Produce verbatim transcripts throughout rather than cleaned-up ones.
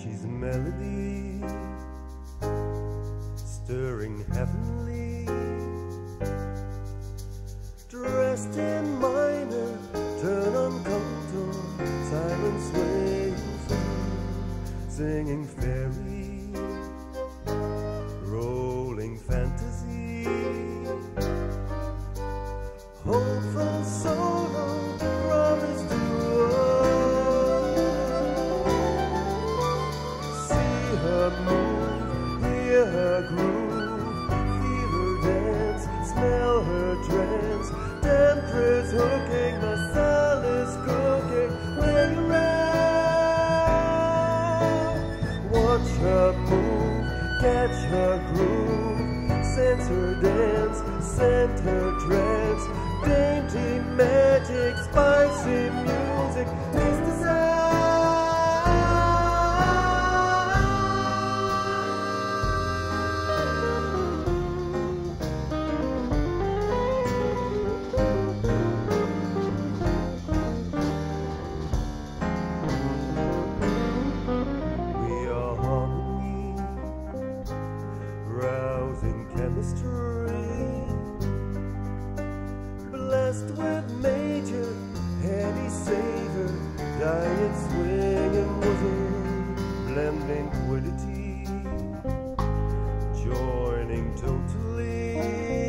She's a melody, stirring heavenly, dressed in minor, turn on contour, silent swaying through, singing fairy, rolling fantasy, hopeful solo, promise to move, hear her groove, feel her dance, smell her trance. Temptress hooking, Masala's cooking, play around. Watch her move, catch her groove, sense her dance, scent her trance. Dainty magic, spicy music, taste the sound. Blessed with major, heady savor, dyad swing and woozy, blending quiddity, joining totally.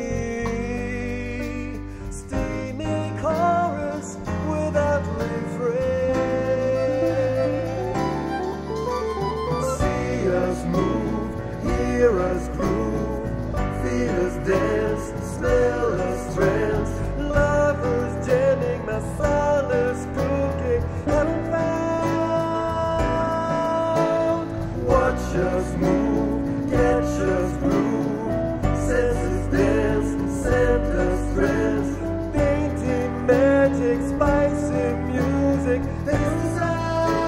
Steamy chorus without refrain. See us move, hear us groove, feel us dance, smell us trance. Lovers jamming, Masala's cooking, haven't found. Watch us move, catch us groove, senses dance, scent us trance. Dainty magic, spicy music, taste the sound.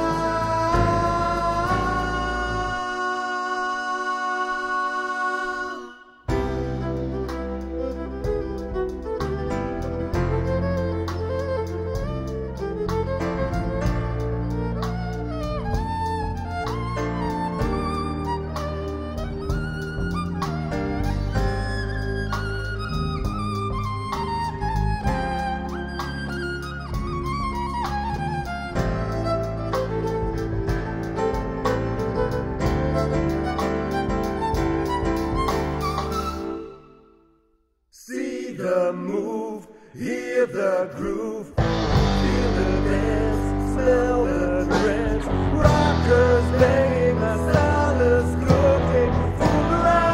See the move, hear the groove, feel the dance, smell the trance. Rockers banging, Masala's cooking, full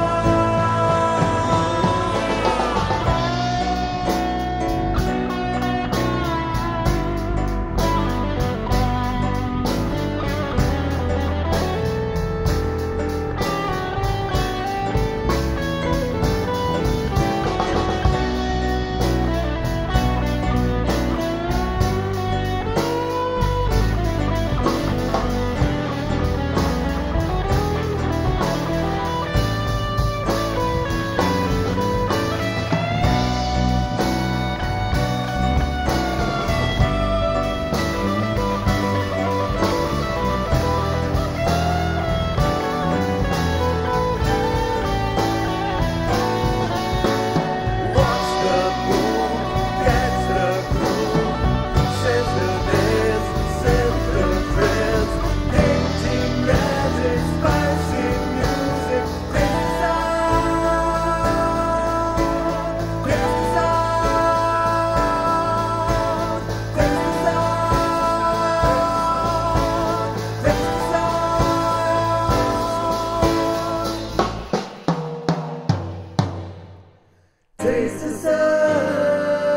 taste the sound.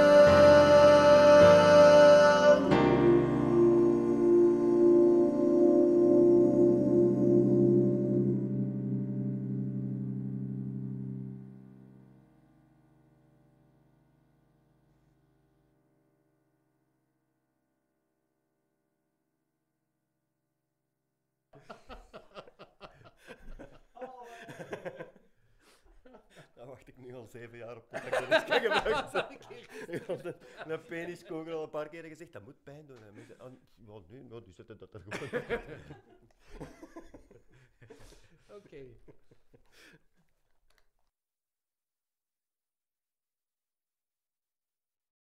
Daar wacht ik nu al zeven jaar op dat ik dat eens kan gebruiken. Ik had een, een peniskogel al een paar keer gezegd, dat moet pijn doen. En mensen, oh, nee, nou, die zetten dat er gewoon. Oké.